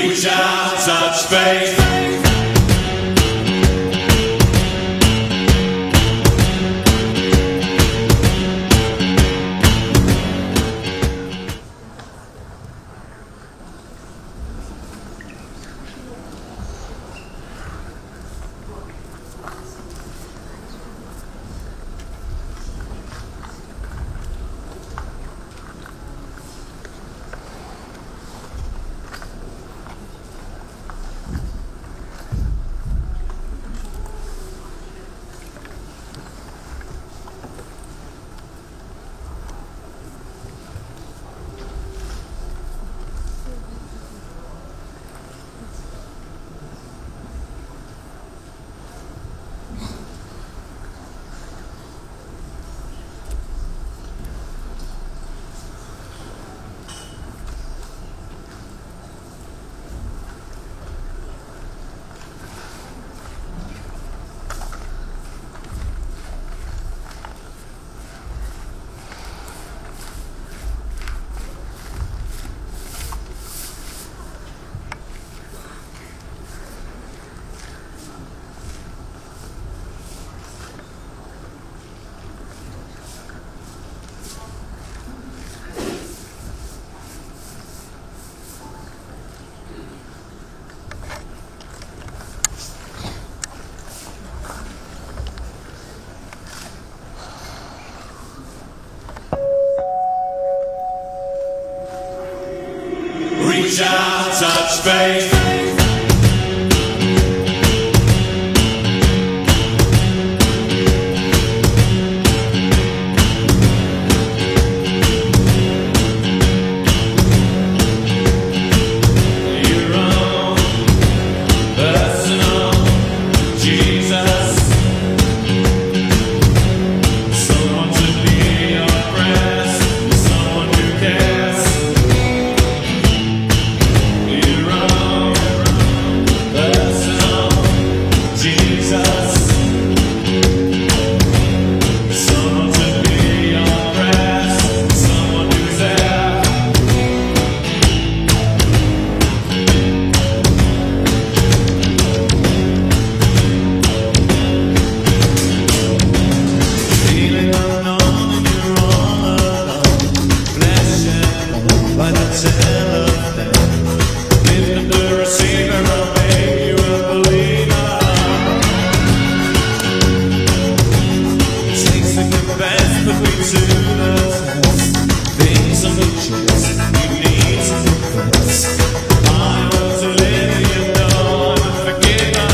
Reach out, touch faith. Reach out, touch faith. Your own personal Jesus. Someone to be your friend, someone who cares. Your own personal Jesus. Someone to be your friend, someone who's there. Feeling unknown and you're all alone, flashing by the telephone. Lift up the receiver, I'll make you a believer. Takes a good best, put me to the test. Things are chance, you need to confess. I was a living, you know I'm a forgiver.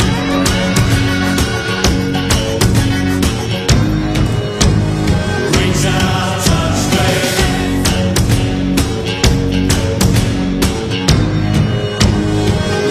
Reach out, touch faith.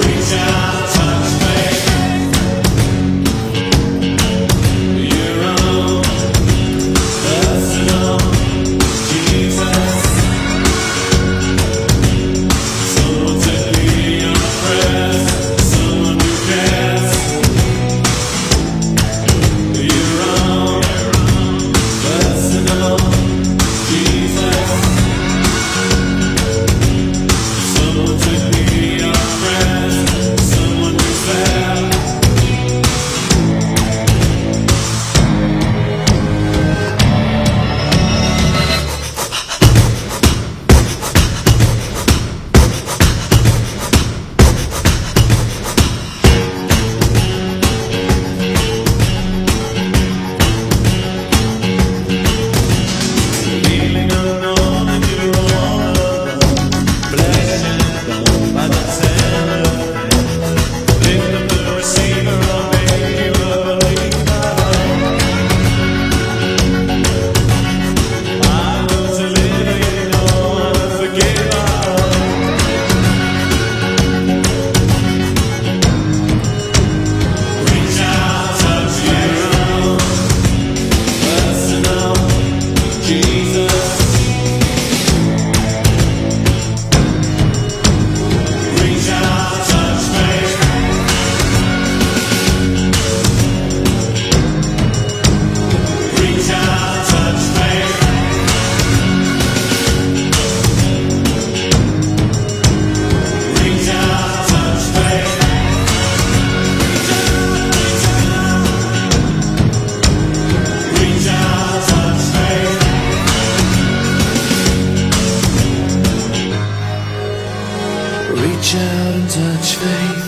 Reach out and touch faith.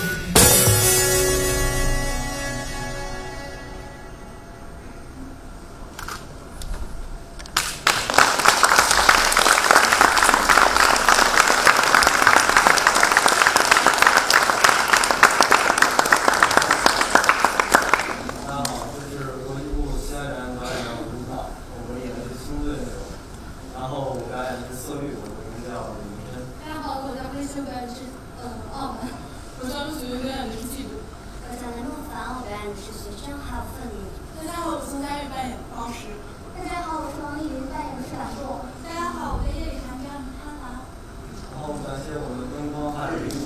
感谢我们灯光还有